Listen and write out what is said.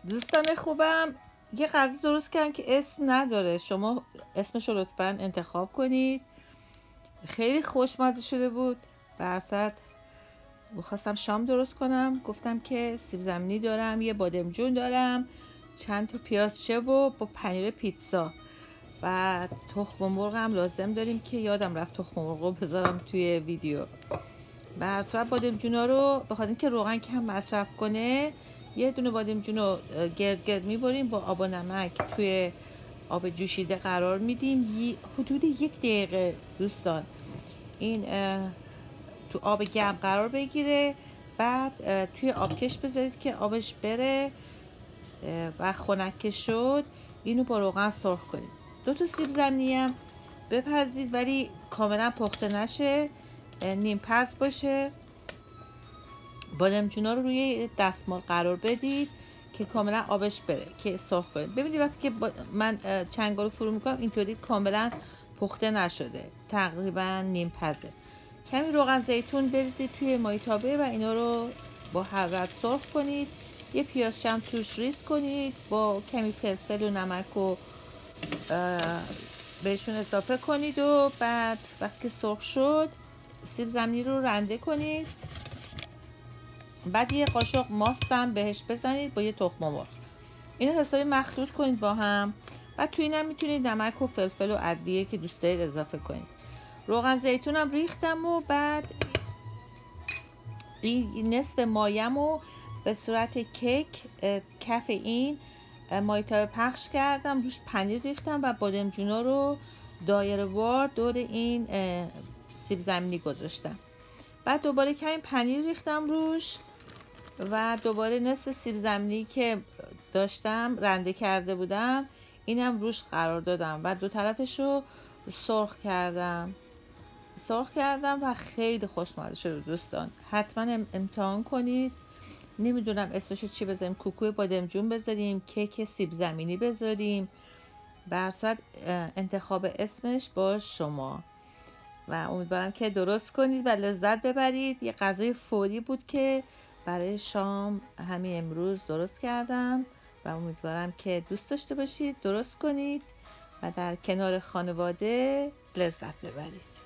دوستان خوبم، یه غذا درست کردم که اسم نداره. شما اسمشو لطفا انتخاب کنید. خیلی خوشمزه شده بود. برصد میخواستم شام درست کنم، گفتم که سیب زمینی دارم، یه بادمجون دارم، چند تا پیازچه و با پنیر پیتزا و تخم مرغ هم لازم داریم که یادم رفت تخم مرغ رو بذارم توی ویدیو. به هر صورت بادمجونا رو به خاطر اینکه روغن کم مصرف کنه، یه دونه بادمجون رو گرد گرد میبریم با آب و نمک توی آب جوشیده قرار میدیم. حدود 1 دقیقه دوستان این تو آب گرم قرار بگیره. بعد توی آبکش بذارید که آبش بره و خنک که شد اینو با روغن سرخ کنید. 2 تا سیب زمینی هم بپزید ولی کاملا پخته نشه، نیم پز باشه. بادمجونا رو روی دستمال قرار بدید که کاملا آبش بره که سرخ کنید. ببینید وقتی که من چنگال رو فرو میکنم اینطوری کاملا پخته نشده، تقریبا نیم پزه. کمی روغن زیتون بریزید توی مایتابه و اینا رو با حرارت سرخ کنید. یه پیازچه هم توش ریز کنید با کمی فلفل و نمک و بهشون اضافه کنید و بعد وقتی سرخ شد سیب زمینی رو رنده کنید. بعد یه قاشق ماستم بهش بزنید با یه تخم مرغ. اینو حسابی مخلوط کنید با هم. بعد توی اینم میتونید نمک و فلفل و ادویه که دوست دارید اضافه کنید. روغن زیتونم ریختم و بعد این نصف مایه‌مو به صورت کیک کف این مایتابه پخش کردم، روش پنیر ریختم و بادمجونا رو دایره وار دور این سیب زمینی گذاشتم. بعد دوباره کمی پنیر ریختم روش و دوباره نصف سیب زمینی که داشتم رنده کرده بودم اینم روش قرار دادم و دو طرفش رو سرخ کردم و خیلی خوشمزه شده دوستان. حتما امتحان کنید. نمیدونم اسمشو چی بذاریم، کوکوی بادمجون بذاریم، کیک سیب زمینی بذاریم، برصد انتخاب اسمش با شما و امیدوارم که درست کنید و لذت ببرید. یه غذای فوری بود که برای شام همین امروز درست کردم و امیدوارم که دوست داشته باشید، درست کنید و در کنار خانواده لذت ببرید.